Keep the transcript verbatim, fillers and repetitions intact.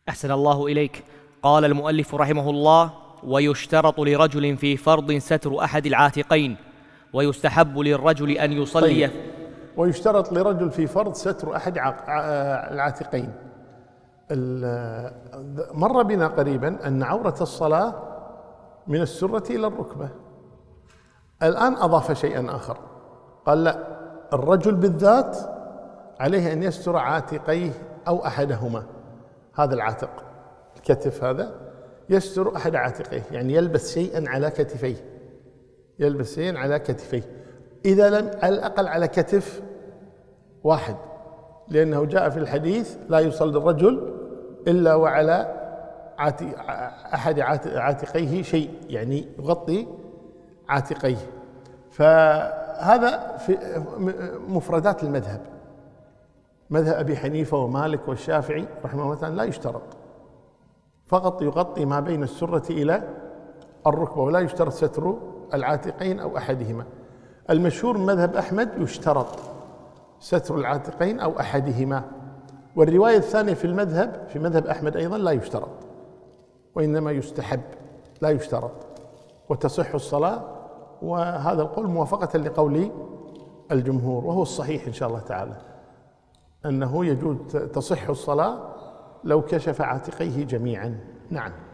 أحسن الله إليك. قال المؤلف رحمه الله: ويشترط لرجل في فرض ستر أحد العاتقين، ويستحب للرجل أن يصلي. طيب. ويشترط لرجل في فرض ستر أحد العاتقين. مر بنا قريبا أن عورة الصلاة من السرة إلى الركبة، الآن أضاف شيئا آخر، قال لا، الرجل بالذات عليه أن يستر عاتقيه أو أحدهما. هذا العاتق، الكتف هذا، يستر أحد عاتقيه، يعني يلبس شيئا على كتفيه، يلبس شيئا على كتفيه، إذا لم على الأقل على كتف واحد، لأنه جاء في الحديث: لا يصلي الرجل إلا وعلى أحد عاتقيه شيء، يعني يغطي عاتقيه. فهذا في مفردات المذهب، مذهب أبي حنيفة ومالك والشافعي رحمه الله تعالى لا يشترط، فقط يغطي ما بين السرة إلى الركبة، ولا يشترط ستر العاتقين أو أحدهما. المشهور من مذهب أحمد يشترط ستر العاتقين أو أحدهما، والرواية الثانية في المذهب في مذهب أحمد أيضا لا يشترط، وإنما يستحب لا يشترط، وتصح الصلاة. وهذا القول موافقة لقول الجمهور، وهو الصحيح إن شاء الله تعالى، أنه يجوز تصح الصلاة لو كشف عاتقيه جميعا. نعم.